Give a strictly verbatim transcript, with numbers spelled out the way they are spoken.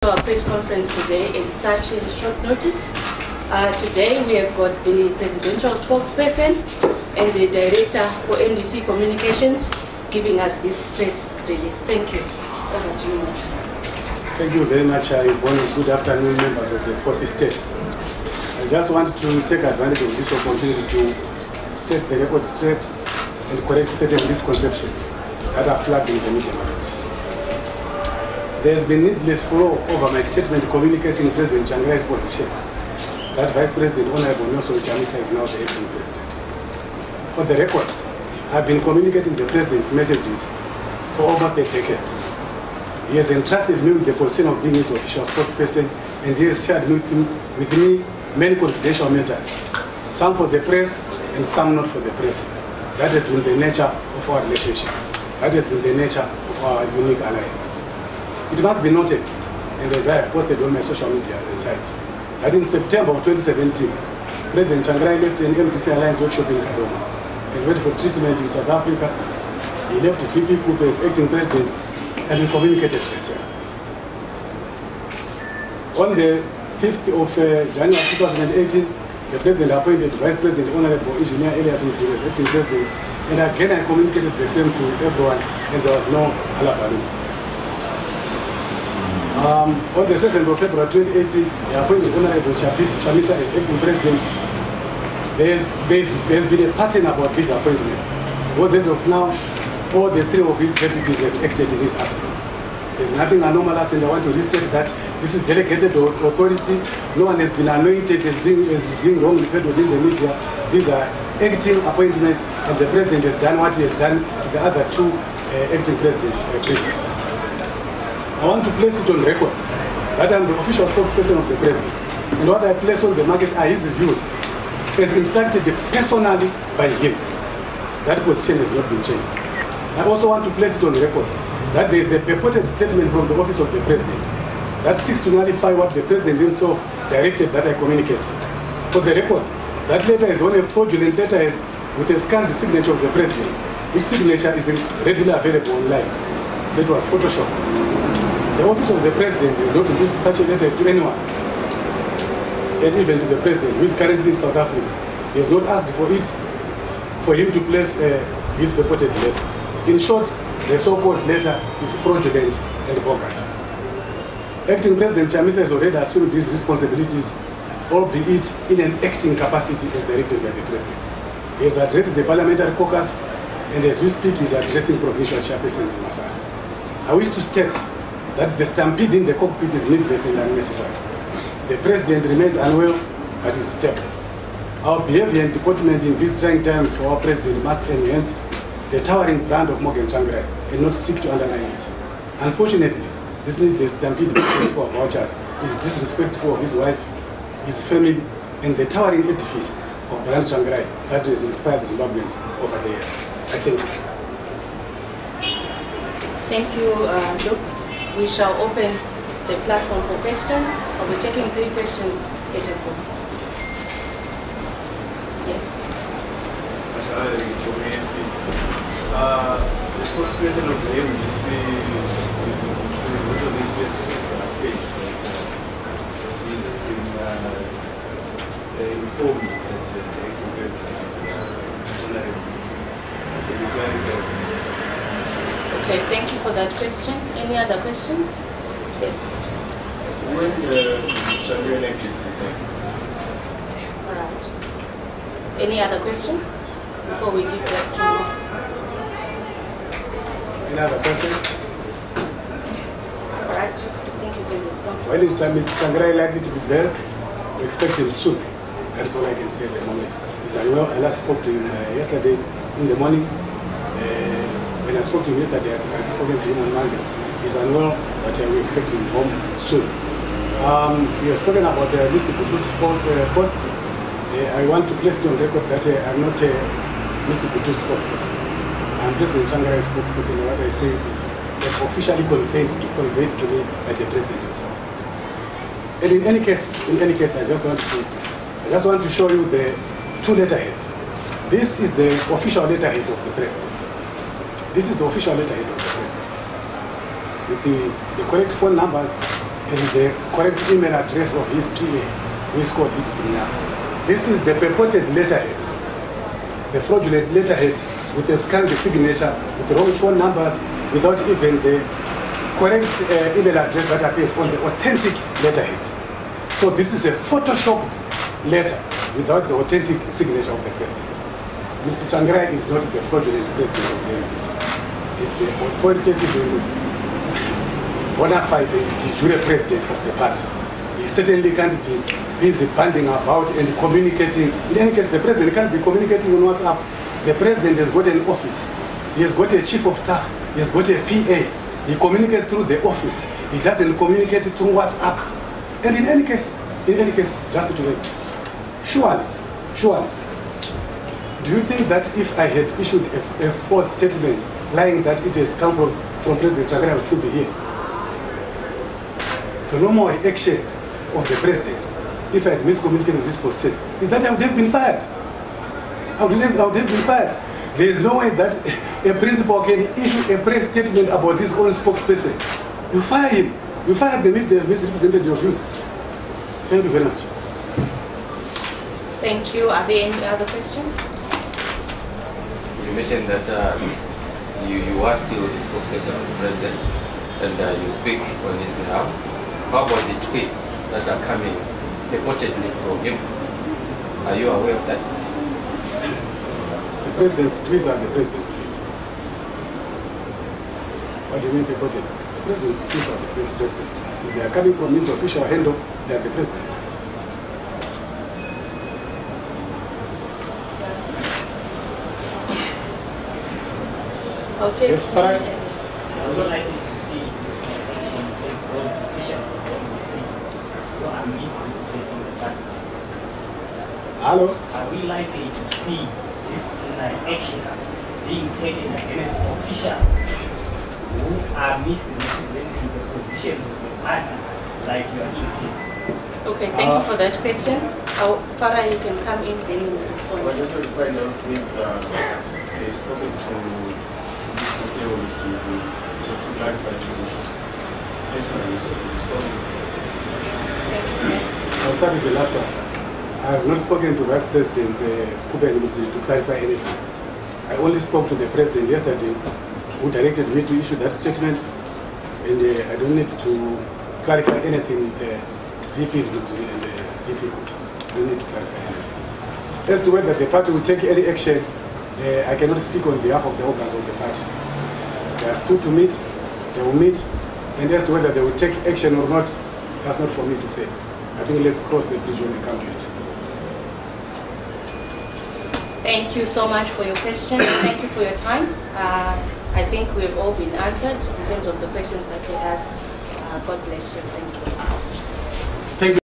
our press conference today in such a short notice. Uh, today we have got the presidential spokesperson and the director for M D C Communications giving us this press release. Thank you. Over to you. Thank you very much, Yvonne. Good afternoon, members of the fourth estate. I just want to take advantage of this opportunity to set the record straight and correct certain misconceptions that are flagging the media market. There has been needless flow over my statement communicating President Tsvangirai's position that Vice President Honorable Nelson Chamisa is now the acting president. For the record, I've been communicating the President's messages for almost a decade. He has entrusted me with the position of being his official spokesperson, and he has shared with me, with me many confidential matters, some for the press and some not for the press. That has been the nature of our relationship. That has been the nature of our unique alliance. It must be noted, and as I have posted on my social media sites, that in September of twenty seventeen, President Tsvangirai left an M D C Alliance workshop in Kadoma and went for treatment in South Africa. He left Free People as acting president, and we communicated the same. On the fifth of uh, January two thousand eighteen, the President appointed Vice President Honorable Engineer Elias Mfuleni as acting president, and again I communicated the same to everyone, and there was no alabalu. Um, on the seventh of February twenty eighteen, he appointed Honorable Chamisa as acting president. There's, there's, there's been a pattern about these appointments, because as of now, all the three of his deputies have acted in his absence. There's nothing anomalous, and I want to restate that this is delegated authority. No one has been anointed as being, as being wrongly paid within the media. These are acting appointments, and the president has done what he has done to the other two uh, acting presidents uh, previously. I want to place it on record that I'm the official spokesperson of the president, and what I place on the market are his views, as instructed personally by him. That position has not been changed. I also want to place it on record that there is a purported statement from the office of the president that seeks to nullify what the president himself directed that I communicate. For the record, that letter is on a fraudulent letterhead with a scanned signature of the president, which signature is readily available online. So it was photoshopped. The office of the president has not released such a letter to anyone, and even to the president, who is currently in South Africa. He has not asked for it, for him to place uh, his purported letter. In short, the so-called letter is fraudulent and bogus. Acting President Chamisa has already assumed his responsibilities, albeit in an acting capacity as directed by the president. He has addressed the parliamentary caucus, and as we speak, he is addressing provincial chairpersons in Masasa. I wish to state that the stampede in the cockpit is needless and unnecessary. The president remains unwell, but is stable. Our behavior and deportment in these trying times for our president must enhance the towering brand of Morgan Tsvangirai and not seek to undermine it. Unfortunately, this needless stampede of vouchers is disrespectful of his wife, his family, and the towering edifice of brand Tsvangirai that has inspired Zimbabweans over the years. I thank you. Thank you, uh, Luke. We shall open the platform for questions. I'll be taking three questions at a point. Yes. Uh, the spokesperson of the M D C is which of this Facebook page that uh, is in, uh, informed that uh, the acting president is honorable. Okay, thank you for that question. Any other questions? Yes. When the Tsvangirai elected, all right. Any other question before we give that to? Any other person? All right. I think you can respond. When is Mister Tsvangirai likely to be back? We expect him soon. That's all I can say at the moment. He's unwell. I last spoke to him uh, yesterday in the morning. Uh, When I spoke to him yesterday, I had spoken to him on Monday. He's unwell, but uh, we expect him home soon. Um, we have spoken about uh, Mister Kutu's uh, post. Uh, I want to place it on record that uh, I'm not uh, Mister Kutu's spokesperson. I'm President Tsvangirai's spokesperson, and what I say is was officially conveyed to conveyed to me by the president himself. And in any case, in any case, I just want to I just want to show you the two letterheads. This is the official letterhead of the president. This is the official letterhead of the president, with the, the correct phone numbers and the correct email address of his P A, who is called Idikinya. This is the purported letterhead, the fraudulent letterhead with a scanned signature, with wrong phone numbers, without even the correct uh, email address that appears on the authentic letterhead. So this is a photoshopped letter without the authentic signature of the president. Mister Tsvangirai is not the fraudulent president of the M D C. He's the authoritative and bona fide and de jure president of the party. He certainly can't be busy banding about and communicating. In any case, the president can't be communicating on WhatsApp. The president has got an office. He has got a chief of staff. He has got a P A. He communicates through the office. He doesn't communicate through WhatsApp. And in any case, in any case, just to end, surely, surely, do you think that if I had issued a, a false statement lying that it has come from, from President Tsvangirai, I would still be here? The normal reaction of the president, if I had miscommunicated this person, is that I would have been fired. I would have, I would have been fired. There is no way that a principal can issue a press statement about his own spokesperson. You fire him. You fire them if they have misrepresented your views. Thank you very much. Thank you. Are there any other questions? You mentioned that uh, you, you are still the spokesperson of the president and uh, you speak on his behalf. How about the tweets that are coming purportedly from him? Are you aware of that? The president's tweets are the president's tweets. What do you mean purported? The president's tweets are the president's tweets. If they are coming from his official handle, they are the president's tweets. I'll take Yes, Farah. I also like to see this connection with those officials of the M D C who are misrepresenting the party. Hello? Are we likely to see this action being taken against officials who are misrepresenting the positions of the party, like you are indicating? Okay, thank Uh, you for that question. Oh, Farah, you can come in then you will respond. I just want to find out if uh, they've spoken to this company on this T V just to clarify positions. Personally, so it's spoken. I'll start with the last one. I have not spoken to Vice President uh, Kubenimudzi to clarify anything. I only spoke to the President yesterday, who directed me to issue that statement, and uh, I don't need to clarify anything with the V Ps Muzuri and the V P Cook. I don't need to clarify anything. As to whether the party will take any action, uh, I cannot speak on behalf of the organs of the party. They are still to meet, they will meet, and as to whether they will take action or not, that's not for me to say. I think let's cross the bridge when we come to it. Thank you so much for your question. Thank you for your time. Uh, I think we've all been answered in terms of the questions that we have. Uh, God bless you. Thank you.